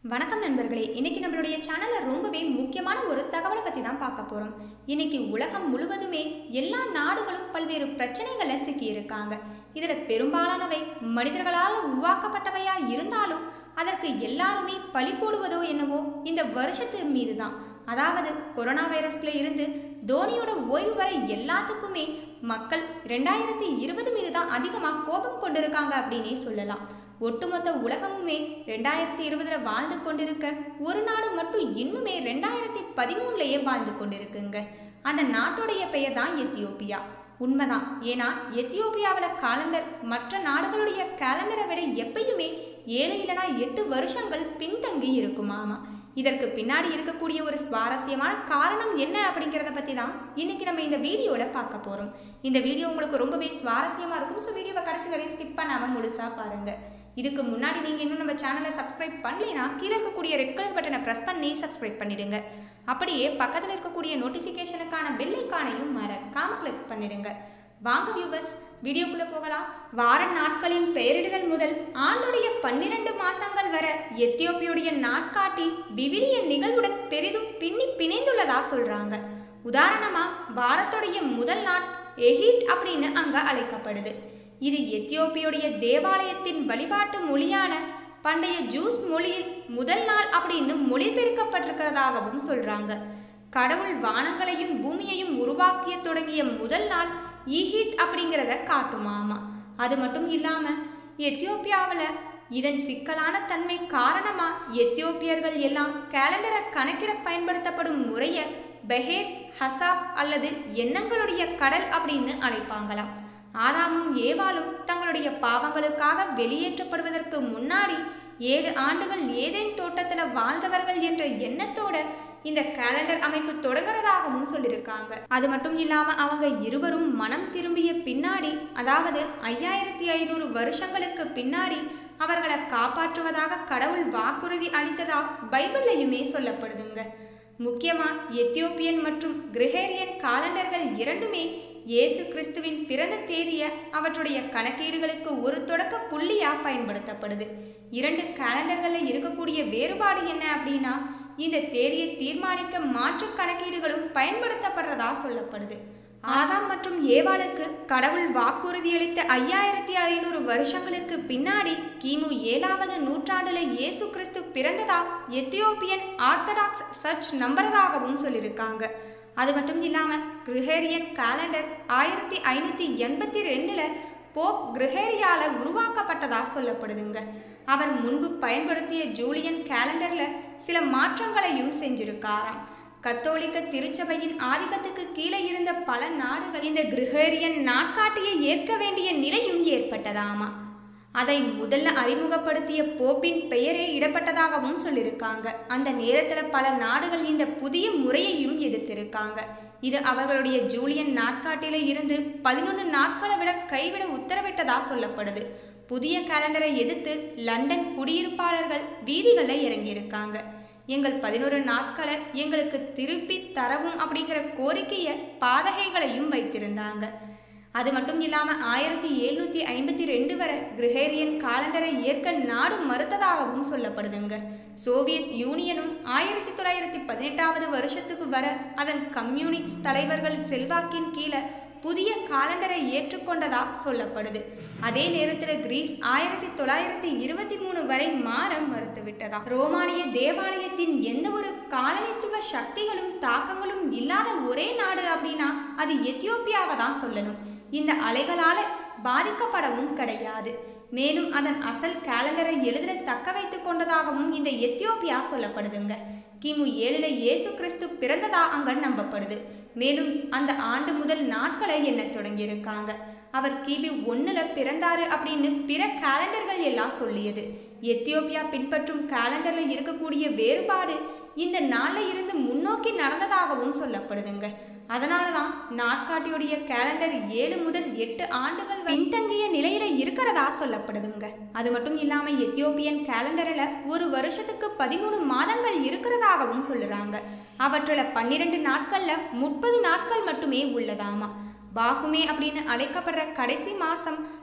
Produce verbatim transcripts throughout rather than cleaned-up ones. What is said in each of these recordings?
வணக்கம் நண்பர்களே, இன்னைக்கு நம்மளுடைய சேனல்ல ரொம்பவே முக்கியமான ஒரு தகவலை பத்தி தான் பார்க்க போறோம். இன்னைக்கு உலகம் முழுவதுமே எல்லா நாடுகளும் பல்வேறு பிரச்சனைகளை சிக்கி இருக்காங்க. இதுல பெரும்பாலானவை மனிதர்களால் உருவாக்கப்பட்டவையா இருந்தாலும் அதற்கு எல்லாருமே பழி போடுவதோ என்னவோ இந்த வருஷத்து மீது தான். அதாவது கொரோனா வைரஸ்ல இருந்து தோனியோட ஓய்வு வரை எல்லாத்துக்குமே மக்கள் ரெண்டாயிரத்தி இருபது மீது தான் அதிகமாக கோபம் கொண்டிருக்காங்க அப்படின்னே சொல்லலாம். ஒட்டுமொத்த உலகமுமே ரெண்டாயிரத்தி இருபதுல வாழ்ந்து கொண்டிருக்க ஒரு நாடு மட்டும் இன்னுமே ரெண்டாயிரத்தி பதிமூணுலயே வாழ்ந்து கொண்டிருக்குங்க. அந்த நாட்டுடைய பெயர் தான் எத்தியோப்பியா. உண்மைதான். ஏன்னா எத்தியோப்பியாவில் காலண்டர் மற்ற நாடுகளுடைய கேலண்டரை விட எப்பயுமே ஏழு இல்லைனா எட்டு வருஷங்கள் பின்தங்கி இருக்குமாமா. இதற்கு பின்னாடி இருக்கக்கூடிய ஒரு சுவாரஸ்யமான காரணம் என்ன அப்படிங்கிறத பற்றி தான் இன்னைக்கு நம்ம இந்த வீடியோவில் பார்க்க போகிறோம். இந்த வீடியோ உங்களுக்கு ரொம்பவே சுவாரஸ்யமாக இருக்கும். ஸோ வீடியோவை கடைசி வரையும் ஸ்கிப் பண்ணாமல் முழுசாக பாருங்கள். இதுக்கு முன்னாடி நீங்கள் இன்னும் நம்ம சேனலை சப்ஸ்கிரைப் பண்ணலைன்னா கீழே இருக்கக்கூடிய ரெட் கலர் பட்டனை ப்ரெஸ் பண்ணி சப்ஸ்கிரைப் பண்ணிடுங்க. அப்படியே பக்கத்தில் இருக்கக்கூடிய நோட்டிஃபிகேஷனுக்கான பெல் ஐகானையும் மறக்காம கிளிக் பண்ணிடுங்க. வாங்க வியூவர்ஸ், வீடியோக்குள்ளே போகலாம். வார நாட்களின் பெயரிடுதல் முதல் ஆண்டுடைய பன்னிரண்டு மாசங்கள் வர எத்தியோப்பியுடைய நாட்காட்டி விவிலிய நிகழ்வுடன் பெரிதும் பின்னி பிணைந்துள்ளதா சொல்றாங்க. உதாரணமா வாரத்துடைய முதல் நாள் எஹீட் அப்படின்னு அங்க அழைக்கப்படுது. இது எத்தியோப்பியுடைய தேவாலயத்தின் வழிபாட்டு மொழியான பண்டைய ஜூஸ் மொழியில் முதல் நாள் அப்படின்னு மொழிபெயர்க்கப்பட்டிருக்கிறதாகவும் சொல்றாங்க. கடவுள் வானங்களையும் பூமியையும் உருவாக்கிய தொடங்கிய முதல் நாள் ஈஹித் அப்படிங்கிறத காட்டுமாமா. அது மட்டும் இல்லாம எத்தியோப்பியாவில் இதன் சிக்கலான தன்மை காரணமா எத்தியோப்பியர்கள் எல்லாம் கேலண்டரை கணக்கிட பயன்படுத்தப்படும் முறையை பெஹேர் ஹசாப் அல்லது எண்ணங்களுடைய கடல் அப்படின்னு அழைப்பாங்களாம். ஆதாமும் ஏவாளும் தங்களுடைய பாவங்களுக்காக வெளியேற்றப்படுவதற்கு முன்னாடி ஏழு ஆண்டுகள் ஏதேன் தோட்டத்துல வாழ்ந்தவர்கள் என்ற எண்ணத்தோட இந்த கேலண்டர் அமைப்பு தொடங்குறதாகவும் சொல்லியிருக்காங்க. அது மட்டும் இல்லாம அவங்க இருவரும் மனம் திரும்பிய பின்னாடி, அதாவது ஐயாயிரத்தி ஐநூறு வருஷங்களுக்கு பின்னாடி அவர்களை காப்பாற்றுவதாக கடவுள் வாக்குறுதி அளித்ததா பைபிள்லையுமே சொல்லப்படுதுங்க. முக்கியமா எத்தியோப்பியன் மற்றும் கிரிகோரியன் காலண்டர்கள் இரண்டுமே இயேசு கிறிஸ்துவின் பிறந்த தேதியை அவற்றுடைய கணக்கீடுகளுக்கு ஒரு தொடக்க புள்ளியா பயன்படுத்தப்படுது. இரண்டு கேலண்டர்களில் இருக்கக்கூடிய வேறுபாடு என்ன அப்படின்னா, இந்த தேதியை தீர்மானிக்க மாற்று கணக்கீடுகளும் பயன்படுத்தப்படுறதா சொல்லப்படுது. ஆதாம் மற்றும் ஏவாளுக்கு கடவுள் வாக்குறுதியளித்த ஐயாயிரத்தி ஐநூறு வருஷங்களுக்கு பின்னாடி கிமு ஏழாவது நூற்றாண்டுல இயேசு கிறிஸ்து பிறந்ததா எத்தியோப்பியன் ஆர்த்தடாக்ஸ் சர்ச் நம்புறதாகவும் சொல்லியிருக்காங்க. அது மட்டும் இல்லாம கிரிகோரியன் காலண்டர் ஆயிரத்தி ஐநூத்தி எண்பத்தி ரெண்டுல போப் கிரிகோரியால உருவாக்கப்பட்டதா சொல்லப்படுதுங்க. அவர் முன்பு பயன்படுத்திய ஜூலியன் கேலண்டர்ல சில மாற்றங்களையும் செஞ்சிருக்காராம். கத்தோலிக்க திருச்சபையின் ஆதிக்கத்துக்கு கீழே இருந்த பல நாடுகள் இந்த கிரிகோரியன் நாட்காட்டியை ஏற்க வேண்டிய நிலையும் ஏற்பட்டதாமா. அதை முதல்ல அறிமுகப்படுத்திய போப்பின் பெயரே இடப்பட்டதாகவும் சொல்லியிருக்காங்க. அந்த நேரத்தில் பல நாடுகள் இந்த புதிய முறையையும் எதிர்த்திருக்காங்க. இது அவர்களுடைய ஜூலியன் நாட்காட்டில இருந்து பதினொன்று நாட்களை விட கைவிட உத்தரவிட்டதா சொல்லப்படுது. புதிய கேலண்டரை எதிர்த்து லண்டன் குடியிருப்பாளர்கள் வீதிகளில் இறங்கியிருக்காங்க. எங்கள் பதினொரு நாட்களை எங்களுக்கு திருப்பி தரவும் அப்படிங்கிற கோரிக்கையை பாதகைகளையும் வைத்திருந்தாங்க. அது மட்டும் இல்லாம ஆயிரத்தி எழுநூத்தி ஐம்பத்தி ரெண்டு வரை கிரிகோரியன் காலண்டரை ஏற்க நாடு மறுத்ததாகவும் சொல்லப்படுதுங்க. சோவியத் யூனியனும் ஆயிரத்தி தொள்ளாயிரத்தி பதினெட்டாவது வருஷத்துக்கு வர அதன் கம்யூனிஸ்ட் தலைவர்கள் செல்வாக்கின் கீழே புதிய காலண்டரை ஏற்றுக்கொண்டதா சொல்லப்படுது. அதே நேரத்தில் கிரீஸ் ஆயிரத்தி தொள்ளாயிரத்தி இருபத்தி மூணு வரை மாற மறுத்து விட்டதா. ரோமானிய தேவாலயத்தின் எந்த ஒரு காலனித்துவ சக்திகளும் தாக்கங்களும் இல்லாத ஒரே நாடு அப்படின்னா அது எத்தியோப்பியாவை தான் சொல்லணும். இந்த அலைகளால பாதிக்கப்படவும் கிடையாது. மேலும் அதன் அசல் கேலண்டரை எளிதில் தக்க வைத்து கொண்டதாகவும் இந்த எத்தியோப்பியா சொல்லப்படுதுங்க. கிமு ஏழுல இயேசு கிறிஸ்து பிறந்ததா அங்க நம்பப்படுது. மேலும் அந்த ஆண்டு முதல் நாட்களை எண்ண தொடங்கியிருக்காங்க. அவர் கிபி ஒன்னுல பிறந்தாரு அப்படின்னு பிற கேலண்டர்கள் எல்லாம் சொல்லியது. எத்தியோப்பியா பின்பற்றும் கேலண்டர்ல இருக்கக்கூடிய வேறுபாடு இந்த நாள்ல இருந்து முன்னோக்கி நடந்ததாகவும் சொல்லப்படுதுங்க. அதனாலதான் நாட்காட்டியுடைய கேலண்டர் ஏழு முதல் எட்டு ஆண்டுகள் பின்தங்கிய நிலையில இருக்கிறதா சொல்லப்படுதுங்க. அது மட்டும் இல்லாம எத்தியோப்பியன் கேலண்டர்ல ஒரு வருஷத்துக்கு பதிமூணு மாதங்கள் இருக்கிறதாகவும் சொல்லுறாங்க. அவற்றுல பன்னிரண்டு நாட்கள்ல முப்பது நாட்கள் மட்டுமே உள்ளதாமா. பாகுமே அப்படின்னு அழைக்கப்படுற கடைசி மாசம்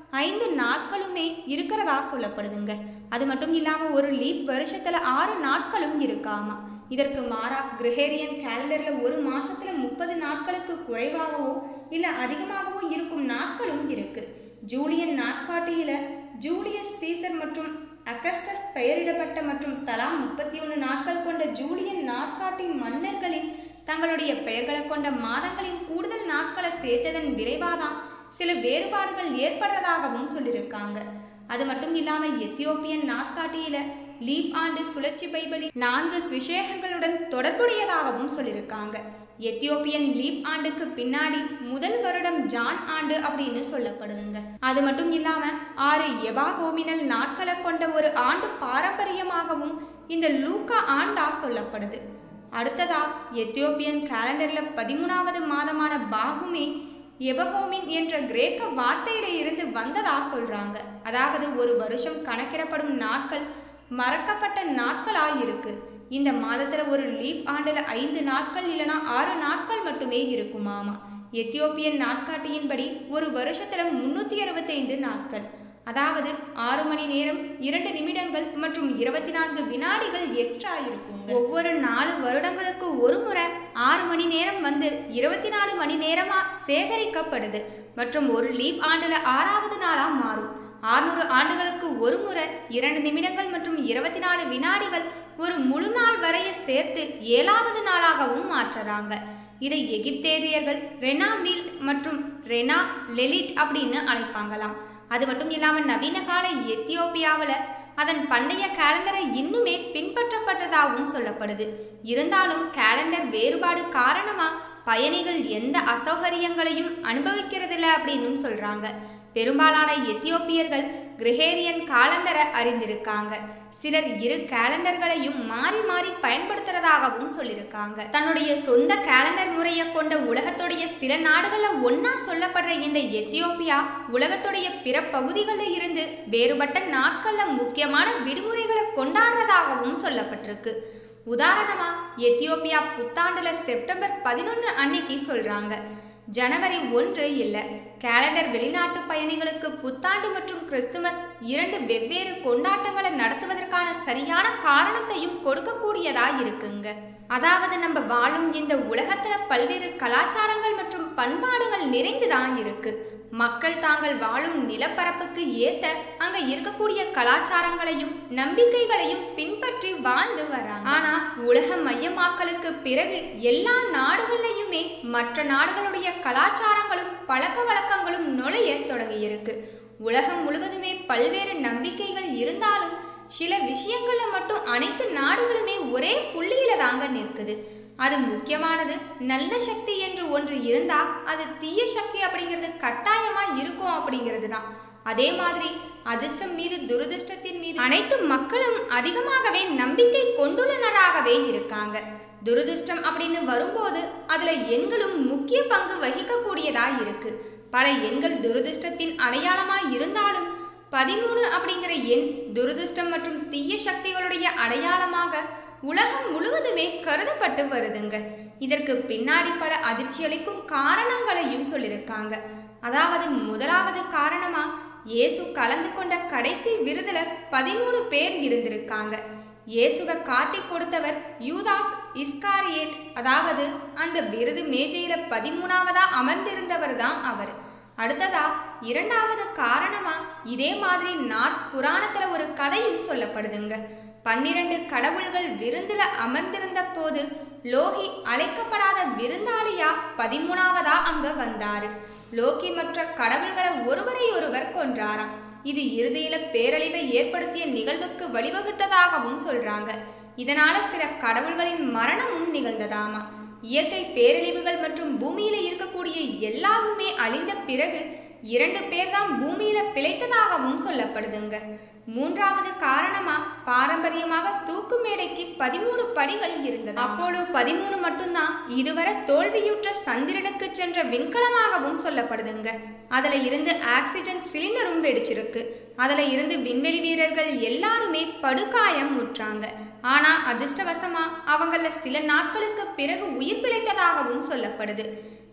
ஐந்து நாட்களுமே இருக்கிறதா சொல்லப்படுதுங்க. அது மட்டும் இல்லாமல் ஒரு லீப் வருஷத்தில் ஆறு நாட்களும் இருக்காமா. இதற்கு மாறா கிரெகோரியன் கேலண்டரில் ஒரு மாசத்துல முப்பது நாட்களுக்கு குறைவாகவோ இல்லை அதிகமாகவோ இருக்கும் நாட்களும் இருக்கு. ஜூலியன் நாட்காட்டியில ஜூலியஸ் சீசர் மற்றும் அகஸ்டஸ் பெயரிடப்பட்ட மற்றும் தலா முப்பத்தி ஒன்று நாட்கள் கொண்ட ஜூலியன் நாட்காட்டி மன்னர்களின் தங்களுடைய பெயர்களை கொண்ட மாதங்களின் கூடுதல் நாட்களை சேர்த்ததன் விளைவாதான் சில வேறுபாடுகள் ஏற்படுறதாகவும் சொல்லியிருக்காங்க. அது மட்டும் இல்லாமல் எத்தியோப்பியன் நாட்காட்டியில லீப் ஆண்டு சுழற்சி பைபிளில் நான்கு சுவிசேஷங்களுடன் தொடர்புடையதாகவும் சொல்லியிருக்காங்க. எத்தியோப்பியன் லீப் ஆண்டுக்கு பின்னாடி முதல் வருடம் ஜான் ஆண்டு அப்படின்னு சொல்லப்படுதுங்க. அது மட்டும் இல்லாம ஆறு எபாகோமினல் நாட்களை கொண்ட ஒரு ஆண்டு பாரம்பரியமாகவும் இந்த லூக்கா ஆண்டா சொல்லப்படுது. அடுத்ததா எத்தியோப்பியன் கேலண்டர்ல பதிமூணாவது மாதமான பாகுமே எபஹோமின் என்ற கிரேக்க வார்த்தையில இருந்து வந்ததா சொல்றாங்க. அதாவது ஒரு வருஷம் கணக்கிடப்படும் நாட்கள் மறக்கப்பட்ட நாட்களாய் இருக்கு. இந்த மாதத்துல ஒரு லீப் ஆண்டுல ஐந்து நாட்கள் இல்லைனா ஆறு நாட்கள் மட்டுமே இருக்குமாமா. எத்தியோப்பியன் நாட்காட்டியின்படி ஒரு வருஷத்துல முன்னூத்தி அறுபத்தி ஐந்து நாட்கள், அதாவது ஆறு மணி நேரம் இரண்டு நிமிடங்கள் மற்றும் இருபத்தி நான்கு வினாடிகள் எக்ஸ்ட்ரா இருக்கும். ஒவ்வொரு நாலு வருடங்களுக்கு ஒரு முறை ஆறு மணி நேரம் வந்து இருபத்தி நாலு மணி நேரமா சேகரிக்கப்படுது மற்றும் ஒரு லீப் ஆண்டுல ஆறாவது நாளா மாறும். ஆறுநூறு ஆண்டுகளுக்கு ஒரு முறை இரண்டு நிமிடங்கள் மற்றும் இருபத்தி நாலு வினாடிகள் ஒரு முழு நாள் வரைய சேர்த்து ஏழாவது நாளாகவும் மாற்றுறாங்க. இதை எகிப்தேரியர்கள் ரெனா மீல்ட் மற்றும் ரெனா லெலிட் அப்படின்னு அழைப்பாங்களாம். அது மட்டும் இல்லாமல் நவீன கால எத்தியோப்பியாவில் அதன் பண்டைய கேலண்டரை இன்னுமே பின்பற்றப்பட்டதாகவும் சொல்லப்படுது. இருந்தாலும் கேலண்டர் வேறுபாடு காரணமா பயணிகள் எந்த அசௌகரியங்களையும் அனுபவிக்கிறதில்ல அப்படின்னு சொல்றாங்க. பெரும்பாலான எத்தியோப்பியர்கள் கிரெகோரியன் காலண்டரை அறிந்திருக்காங்க. சிலர் இரு கேலண்டர்களையும் மாறி மாறி பயன்படுத்துறதாகவும் சொல்லியிருக்காங்க. தன்னுடைய சொந்த கேலண்டர் முறையை கொண்ட உலகத்துடைய சில நாடுகளில் ஒன்னா சொல்லப்படுற இந்த எத்தியோப்பியா உலகத்துடைய பிற பகுதிகளில் இருந்து வேறுபட்ட நாட்கள்ல முக்கியமான விடுமுறைகளை கொண்டாடுறதாகவும் சொல்லப்பட்டிருக்கு. உதாரணமா எத்தியோப்பியா புத்தாண்டுல செப்டம்பர் பதினொன்று அன்னைக்கு சொல்றாங்க. ஜனவரி ஒன்று இல்லை. கேலண்டர் வெளிநாட்டு பயணிகளுக்கு புத்தாண்டு மற்றும் கிறிஸ்துமஸ் இரண்டு வெவ்வேறு கொண்டாட்டங்களை நடத்துவதற்கான சரியான காரணத்தையும் கொடுக்கக்கூடியதா இருக்குங்க. அதாவது நம்ம வாழும் இந்த உலகத்துல பல்வேறு கலாச்சாரங்கள் மற்றும் பண்பாடுகள் நிறைந்துதான் இருக்கு. மக்கள் தாங்கள் வாழும் நிலப்பரப்புக்கு ஏத்த அங்க இருக்கக்கூடிய கலாச்சாரங்களையும் நம்பிக்கைகளையும் பின்பற்றி வாழ்ந்து வராங்க. ஆனா உலக மையமாக்கலுக்கு பிறகு எல்லா நாடுகள்லையுமே மற்ற நாடுகளுடைய கலாச்சாரங்களும் பழக்க வழக்கங்களும் நுழைய தொடங்கி இருக்கு. உலகம் முழுவதுமே பல்வேறு நம்பிக்கைகள் இருந்தாலும் சில விஷயங்கள்ல மட்டும் அனைத்து நாடுகளுமே ஒரே புள்ளியில தாங்க நிற்குது. அது முக்கியமானது. நல்ல சக்தி என்று ஒன்று இருந்தா அது தீய சக்தி அப்படிங்கிறது கட்டாயமா இருக்கும் அப்படிங்கிறது தான். அதே மாதிரி அதிர்ஷ்டம் மீது துரதிர்ஷ்டத்தின் மீது அனைத்து மக்களும் அதிகமாகவே நம்பிக்கை கொண்டுள்ளனராகவே இருக்காங்க. துரதிர்ஷ்டம் அப்படின்னு வரும்போது அதுல எண்களும் முக்கிய பங்கு வகிக்கக்கூடியதா இருக்கு. பல எண்கள் துரதிர்ஷ்டத்தின் அடையாளமா இருந்தாலும் பதிமூணு அப்படிங்கிற எண் துரதிர்ஷ்டம் மற்றும் தீய சக்திகளுடைய அடையாளமாக உலகம் முழுவதுமே கருதப்பட்டு வருதுங்க. இதற்கு பின்னாடி பல அதிர்ச்சி அளிக்கும் காரணங்களையும் சொல்லியிருக்காங்க. அதாவது முதலாவது காரணமா இயேசு கலந்து கொண்ட கடைசி விருதுல பதிமூணு பேர் இருந்திருக்காங்க. இயேசுவை காட்டி கொடுத்தவர் யூதாஸ் இஸ்காரியேட். அதாவது அந்த விருது மேஜையில பதிமூணாவதா அமர்ந்திருந்தவர் தான் அவர். அடுத்ததா இரண்டாவது காரணமா இதே மாதிரி நார்ஸ் புராணத்துல ஒரு கதையும் சொல்லப்படுதுங்க. பன்னிரண்டு கடவுள்கள் விருந்துல அமர்ந்திருந்த போது லோகி அழைக்கப்படாத விருந்தாளியா பதிமூணாவதா அங்க வந்தாரு. லோகி மற்ற கடவுள்களை ஒருவரை ஒருவர் கொன்றாராம். இது இறுதியில பேரழிவை ஏற்படுத்திய நிகழ்வுக்கு வழிவகுத்ததாகவும் சொல்றாங்க. இதனால சில கடவுள்களின் மரணமும் நிகழ்ந்ததாமா. இயற்கை பேரழிவுகள் மற்றும் பூமியில இருக்கக்கூடிய எல்லாருமே அழிந்த பிறகு இரண்டு பேர் தான் பூமியில பிழைத்ததாகவும் சொல்லப்படுதுங்க. மூன்றாவது காரணமா பாரம்பரியமாக தூக்கு மேடைக்கு பதிமூணு படிகள் இருந்தது. அப்போலோ பதிமூணு மட்டும்தான் இதுவரை தோல்வியுற்ற சந்திரனுக்கு சென்ற விண்கலமாகவும் சொல்லப்படுதுங்க. அதுல இருந்து ஆக்சிஜன் சிலிண்டரும் வெடிச்சிருக்கு. அதுல இருந்து விண்வெளி வீரர்கள் எல்லாருமே படுகாயம் முற்றாங்க. ஆனா அதிர்ஷ்டவசமா அவங்கள சில நாட்களுக்கு பிறகு உயிர் பிழைத்ததாகவும் சொல்லப்படுது.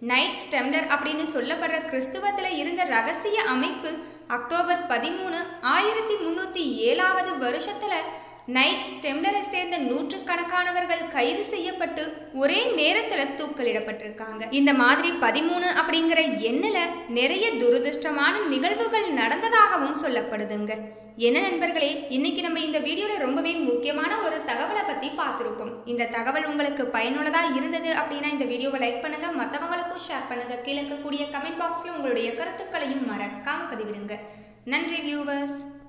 நைட்ஸ் டெம்ப்ளர் அப்படின்னு சொல்லப்படுற கிறிஸ்துவத்துல இருந்த ரகசிய அமைப்பு அக்டோபர் பதிமூணு ஆயிரத்தி முன்னூத்தி ஏழாவது வருஷத்துல நைட்ஸ் டெம்ப்ளரை சேர்ந்த நூற்றுக்கணக்கானவர்கள் கைது செய்யப்பட்டு ஒரே நேரத்துல தூக்கிலிடப்பட்டிருக்காங்க. இந்த மாதிரி பதிமூணு அப்படிங்கிற எண்ணில நிறைய துரதிருஷ்டமான நிகழ்வுகள் நடந்ததாகவும் சொல்லப்படுதுங்க. என்ன நண்பர்களே, இன்னைக்கு நம்ம இந்த வீடியோல ரொம்பவே முக்கியமான ஒரு தகவலை பத்தி பார்த்துருப்போம். இந்த தகவல் உங்களுக்கு பயனுள்ளதா இருந்தது அப்படின்னா இந்த வீடியோவை லைக் பண்ணுங்க, மற்றவங்களுக்கும் ஷேர் பண்ணுங்க. கீழே இருக்கக்கூடிய கமெண்ட் பாக்ஸ்ல உங்களுடைய கருத்துக்களையும் மறக்காம பதிவிடுங்க. நன்றி வியூவர்ஸ்.